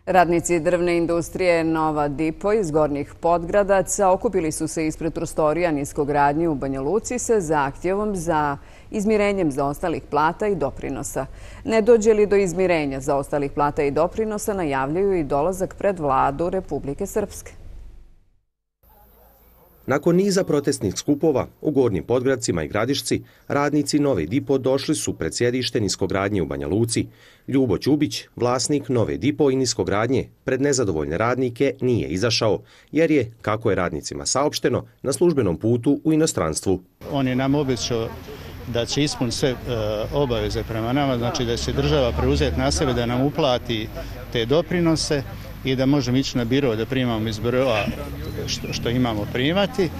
Radnici drvne industrije Nova Dipo iz Gornjih Podgradaca okupili su se ispred prostorija niskogradnje u Banja Luci sa zahtjevom za izmirenjem zaostalih plata i doprinosa. Ne dođe li do izmirenja zaostalih plata i doprinosa, najavljuju i dolazak pred vladu Republike Srpske. Nakon niza protestnih skupova u Gornjim Podgradcima i Gradišci, radnici Nove Dipo došli su pred sjedište niskogradnje u Banja Luci. Ljubo Ćubić, vlasnik Nove Dipo i niskogradnje, pred nezadovoljne radnike nije izašao, jer je, kako je radnicima saopšteno, na službenom putu u inostranstvu. On je nam obećao da će ispuniti sve obaveze prema nama, znači da će država preuzeti na sebe da nam uplati te doprinose i da možemo ići na biro da primamo iz biroa što imamo primati,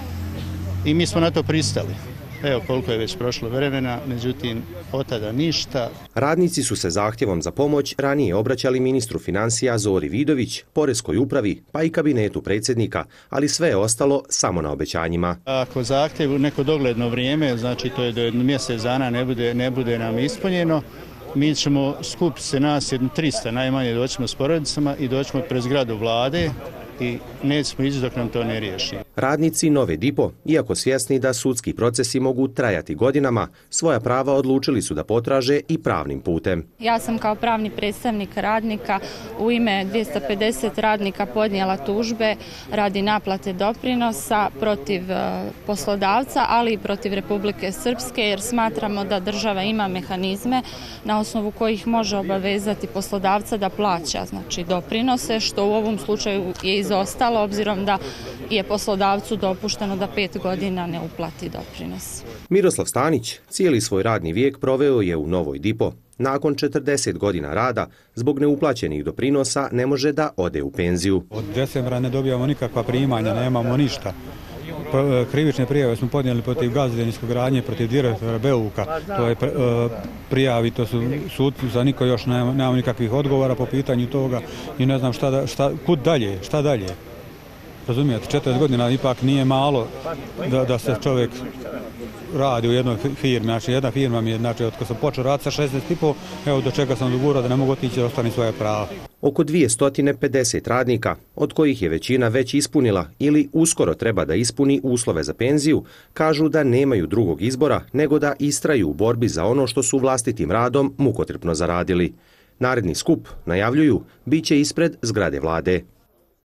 i mi smo na to pristali. Evo koliko je već prošlo vremena, međutim od tada ništa. Radnici su se zahtjevom za pomoć ranije obraćali ministru financija Zori Vidović, poreskoj upravi pa i kabinetu predsjednika, ali sve je ostalo samo na obećanjima. Ako zahtjev u neko dogledno vrijeme, znači to je do mjesec dana ne bude nam ispunjeno, mi ćemo skupiti se nas 300 najmanje, doćemo s porodicama i doćemo pred zgradu vlade i nećemo ići dok nam to ne riješi. Radnici Nove Dipo, iako svjesni da sudski procesi mogu trajati godinama, svoja prava odlučili su da potraže i pravnim putem. Ja sam kao pravni predstavnik radnika u ime 250 radnika podnijela tužbe radi naplate doprinosa protiv poslodavca, ali i protiv Republike Srpske, jer smatramo da država ima mehanizme na osnovu kojih može obavezati poslodavca da plaća, znači doprinose, što u ovom slučaju je izostalo obzirom da je poslodavcu dopušteno da 5 godina ne uplati doprinos. Miroslav Stanić cijeli svoj radni vijek proveo je u Novoj Dipo. Nakon 40 godina rada, zbog neuplaćenih doprinosa ne može da ode u penziju. Od decembra ne dobijamo nikakva primanja, nemamo ništa. Krivične prijave smo podnijeli protiv gazde niskogradnje, protiv direktora Beuka. To je prijavi, to su sudci, za niko još nemamo nikakvih odgovora po pitanju toga i ne znam kud dalje, šta dalje. Razumijete, 40 godina ipak nije malo da se čovjek radi u jednoj firmi. Znači, jedna firma mi je, znači, od kada sam počeo raditi sa 16,5, evo do čega sam dogurao da ne mogu otići da ostane svoje prava. Oko 250 radnika, od kojih je većina već ispunila ili uskoro treba da ispuni uslove za penziju, kažu da nemaju drugog izbora nego da istraju u borbi za ono što su vlastitim radom mukotrpno zaradili. Naredni skup, najavljuju, bit će ispred zgrade vlade.